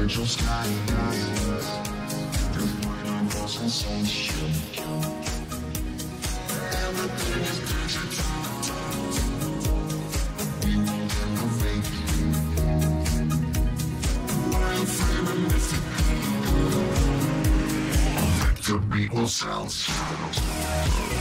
virtual sky, the final sensation. Everything is digital. We will innovate. Wireframe and mythical. Electric equals sounds.